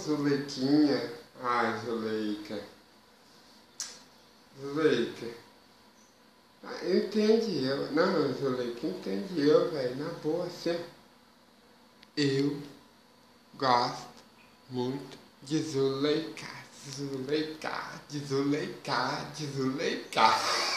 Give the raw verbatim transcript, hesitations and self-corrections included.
Zuleiquinha. Ai, Zuleika. Zuleika. Ah, entendi eu. Não, Zuleika, entendi eu, velho. Na boa, assim. Eu gosto muito de Zuleika. Zuleika, de Zuleika, de Zuleika.